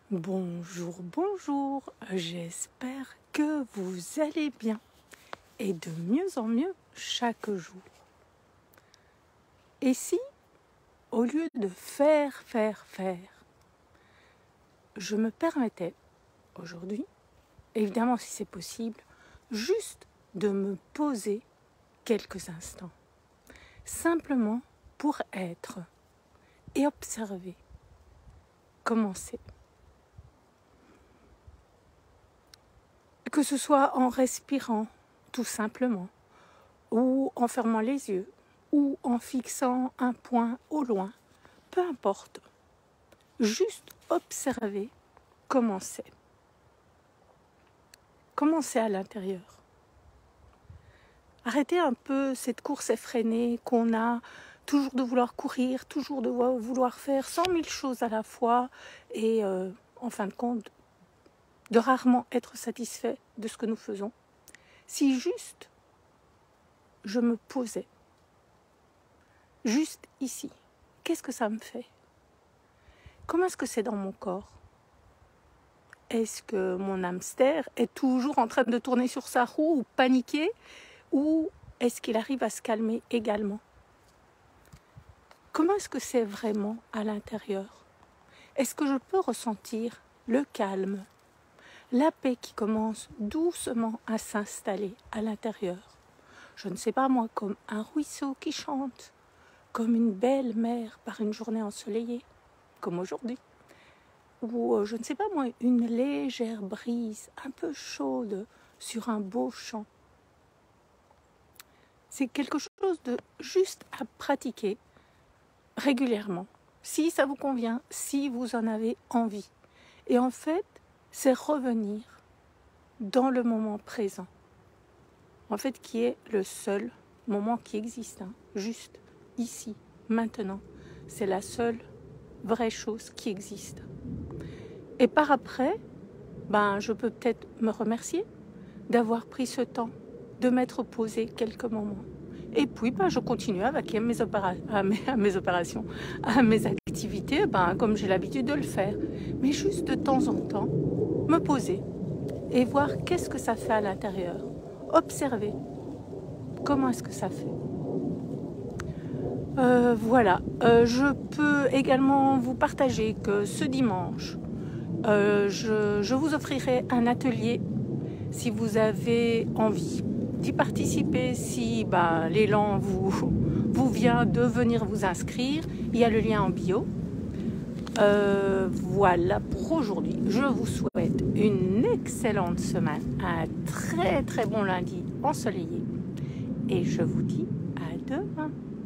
Bonjour, bonjour, j'espère que vous allez bien et de mieux en mieux chaque jour. Et si, au lieu de faire, je me permettais aujourd'hui, évidemment si c'est possible, juste de me poser quelques instants, simplement pour être et observer comment c'est. Que ce soit en respirant tout simplement, ou en fermant les yeux, ou en fixant un point au loin, peu importe. Juste observer comment c'est. Comment c'est à l'intérieur. Arrêtez un peu cette course effrénée qu'on a, toujours de vouloir courir, toujours de vouloir faire 100 000 choses à la fois et en fin de compte, de rarement être satisfait de ce que nous faisons. Si juste je me posais, juste ici, qu'est-ce que ça me fait? Comment est-ce que c'est dans mon corps? Est-ce que mon hamster est toujours en train de tourner sur sa roue ou paniquer? Ou est-ce qu'il arrive à se calmer également? Comment est-ce que c'est vraiment à l'intérieur? Est-ce que je peux ressentir le calme, la paix qui commence doucement à s'installer à l'intérieur? Je ne sais pas moi, comme un ruisseau qui chante, comme une belle mer par une journée ensoleillée, comme aujourd'hui. Ou je ne sais pas moi, une légère brise un peu chaude sur un beau champ. C'est quelque chose de juste à pratiquer régulièrement, si ça vous convient, si vous en avez envie. Et en fait, c'est revenir dans le moment présent, en fait, qui est le seul moment qui existe, juste ici, maintenant. C'est la seule vraie chose qui existe. Et par après, je peux peut-être me remercier d'avoir pris ce temps, de m'être posé quelques moments. Et puis, je continue avec mes opérations, à mes activités, comme j'ai l'habitude de le faire. Mais juste de temps en temps, me poser et voir qu'est-ce que ça fait à l'intérieur. Observer comment est-ce que ça fait. Voilà, je peux également vous partager que ce dimanche, je vous offrirai un atelier si vous avez envie d'y participer, si l'élan vous vient de venir vous inscrire. Il y a le lien en bio. Voilà pour aujourd'hui. Je vous souhaite une excellente semaine, un très très bon lundi ensoleillé et je vous dis à demain.